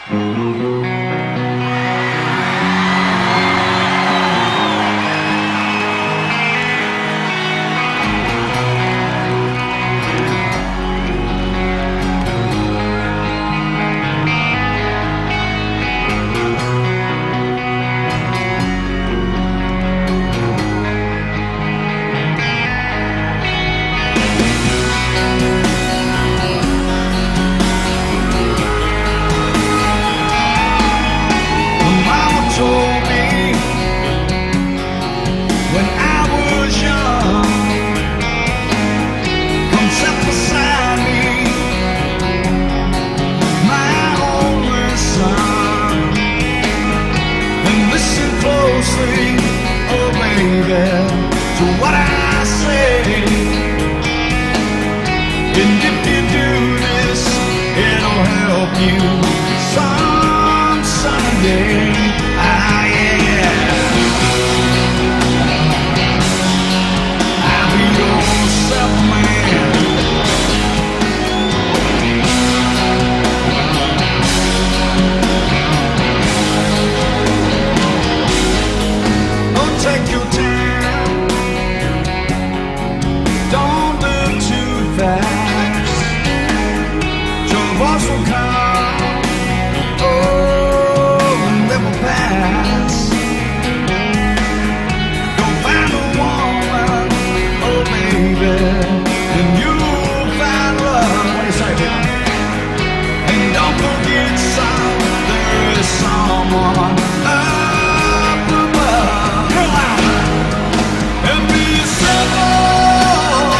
To what I say, and if you do this, it'll help you some Sunday. Ah, yeah. I'll be your self-man. Oh, take your time. Will come, oh, and they will pass. Go find a woman, oh baby, and you'll find love. What do you say, baby? And don't forget there is someone up above. Real loud. And be simple,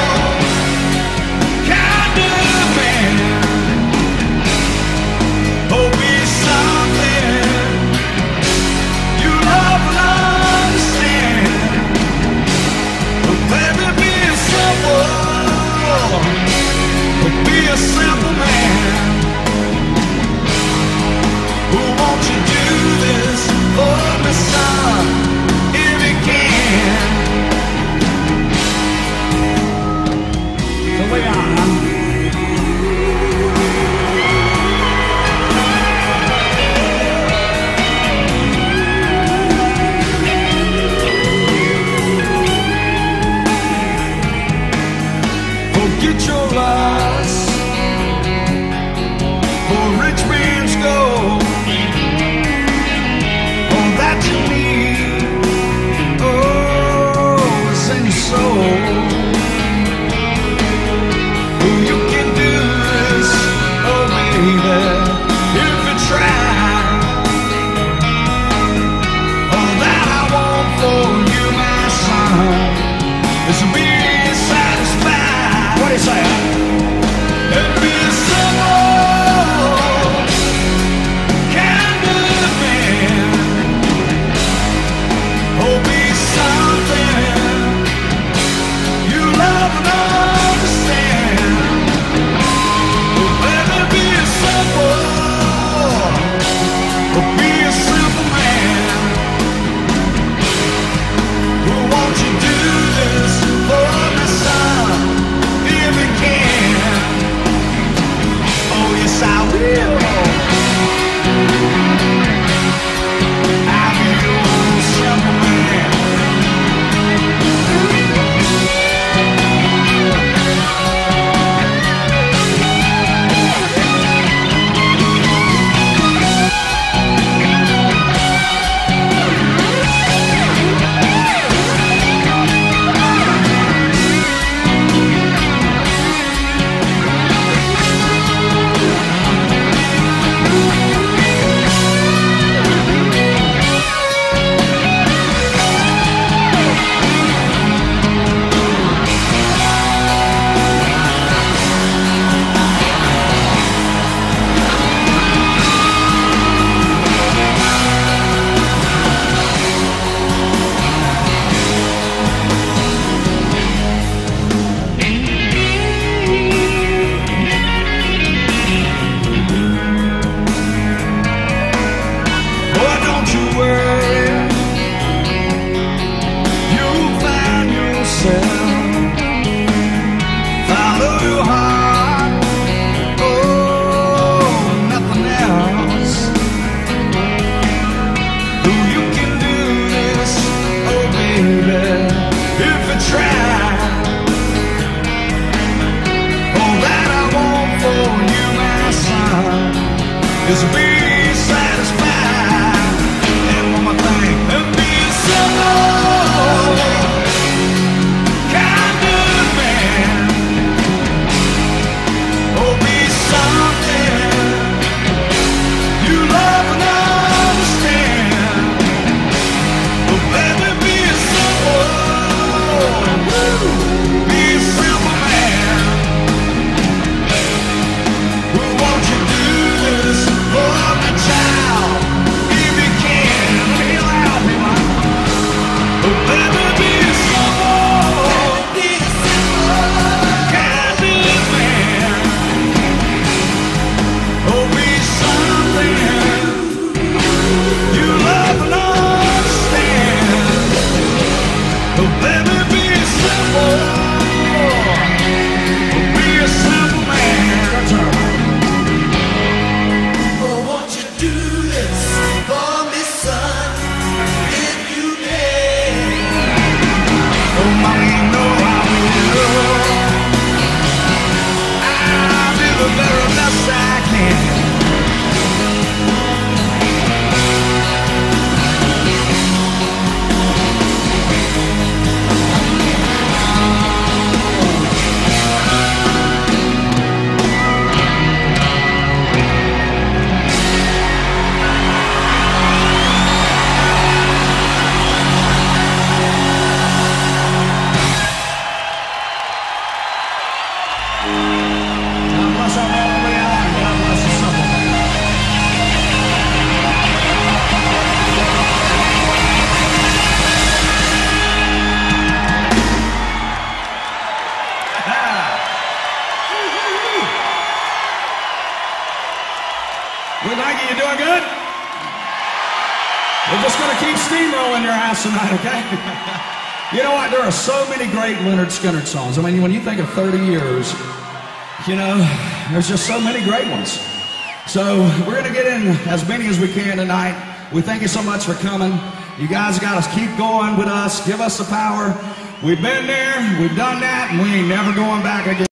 kind of man. Oh, be something you love and understand. But baby, be simple. Be a simple man. Who won't you do this for me, son, if you can? So we are. Get your loss for rich man's gold. All that you need, oh, is in your soul. You can do this, oh baby, if you try. All that I want for you, my son, is to be satisfied. What do you say? And be simple, kind of man. Oh, be something you love and understand. Oh, baby, be simple, be a simple man. Who won't you do this for me, son? If you can, oh yes I will. I'll be your simple man. is be satisfied. And one more thing, and be simple, kind of man. Oh, be something you love and understand. Oh, baby, be simple, be a simple man. Well, won't you do this for my child, if you can? Let me hear loud, people. Oh, baby, be simple, kind of man. Oh, be something you love and understand. Oh, baby, be simple, be a simple man. That's all right. Oh, won't you do this for me, son, if you can? Oh, mommy, you know I will. I'll do the very best I can. God bless our all the way out. God bless the simple man. Well, thank you. You doing good? We're just going to keep steamrolling your ass tonight, okay? You know what? There are so many great Lynyrd Skynyrd songs. I mean, when you think of 30 years, you know, there's just so many great ones. So we're going to get in as many as we can tonight. We thank you so much for coming. You guys got to keep going with us. Give us the power. We've been there. We've done that. And we ain't never going back again.